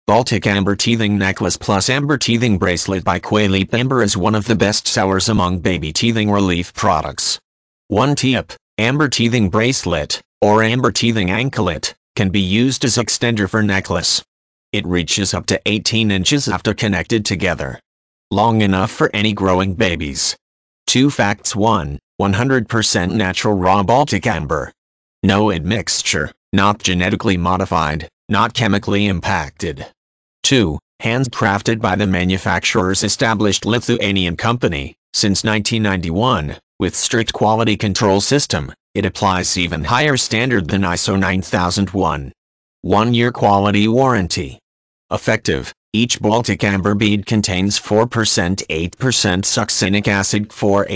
Baltic Amber Teething Necklace plus Amber Teething Bracelet by Quayle Amber is one of the best sellers among baby teething relief products. One tip: Amber Teething Bracelet, or Amber Teething Anklet, can be used as extender for necklace. It reaches up to 18 inches after connected together. Long enough for any growing babies. 2 facts. 1. 100% natural raw Baltic amber. No admixture, not genetically modified, not chemically impacted. 2. Handcrafted by the manufacturer's established Lithuanian company. Since 1991, with strict quality control system, it applies even higher standard than ISO 9001. 1-year quality warranty. Effective: each Baltic amber bead contains 4% 8% succinic acid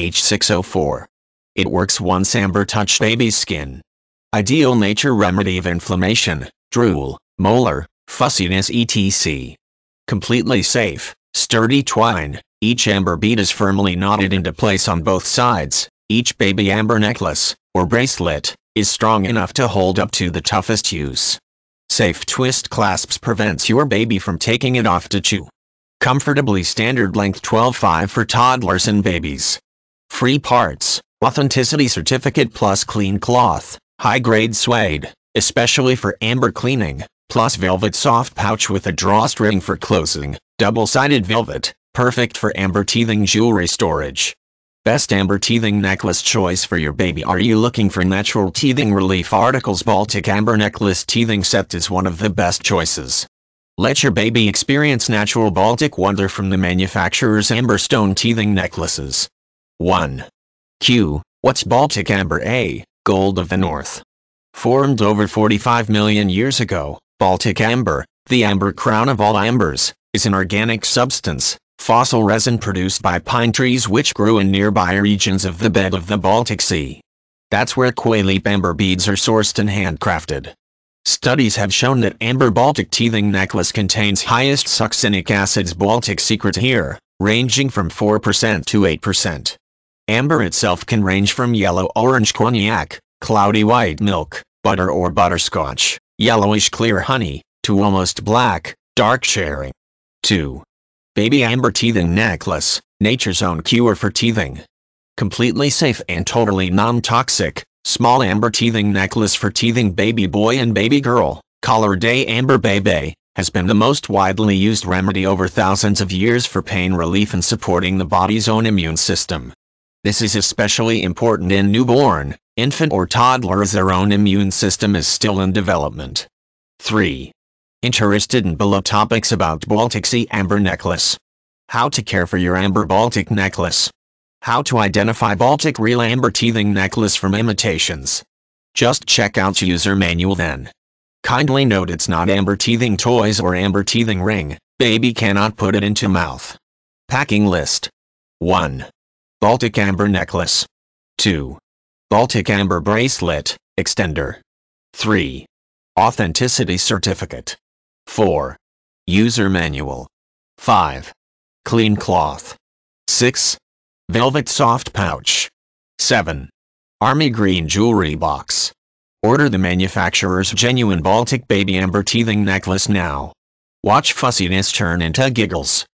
4H6O4. It works once amber touch baby's skin. Ideal nature remedy of inflammation, drool, molar, fussiness etc. Completely safe, sturdy twine. Each amber bead is firmly knotted into place on both sides. Each baby amber necklace, or bracelet, is strong enough to hold up to the toughest use. Safe twist clasps prevents your baby from taking it off to chew. Comfortably standard length 12.5 for toddlers and babies. Free parts, authenticity certificate plus clean cloth, high-grade suede, especially for amber cleaning, plus velvet soft pouch with a drawstring for closing, double-sided velvet, perfect for amber teething jewelry storage. Best amber teething necklace choice for your baby. Are you looking for natural teething relief articles? Baltic Amber Necklace Teething Set is one of the best choices. Let your baby experience natural Baltic wonder from the manufacturer's Amber Stone Teething Necklaces. 1. Q. What's Baltic Amber? A. Gold of the North. Formed over 45 million years ago, Baltic Amber, the amber crown of all ambers, is an organic substance, fossil resin produced by pine trees which grew in nearby regions of the bed of the Baltic Sea. That's where Quayle amber beads are sourced and handcrafted. Studies have shown that amber Baltic teething necklace contains highest succinic acids. Baltic secret here, ranging from 4% to 8%. Amber itself can range from yellow-orange cognac, cloudy white milk, butter or butterscotch, yellowish clear honey, to almost black, dark sherry. 2. Baby Amber Teething Necklace, nature's own cure for teething. Completely safe and totally non-toxic, small amber teething necklace for teething baby boy and baby girl, Color Day Amber Baby, has been the most widely used remedy over thousands of years for pain relief and supporting the body's own immune system. This is especially important in newborn, infant or toddler as their own immune system is still in development. 3. Interested in below topics about Baltic Sea Amber Necklace? How to care for your amber Baltic necklace? How to identify Baltic real amber teething necklace from imitations? Just check out user manual then. Kindly note it's not amber teething toys or amber teething ring, baby cannot put it into mouth. Packing list. 1. Baltic Amber Necklace. 2. Baltic Amber Bracelet, Extender. 3. Authenticity Certificate. 4. User Manual. 5. Clean Cloth. 6. Velvet Soft Pouch. 7. Army Green Jewelry Box. Order the manufacturer's genuine Baltic Baby Amber Teething Necklace now. Watch fussiness turn into giggles.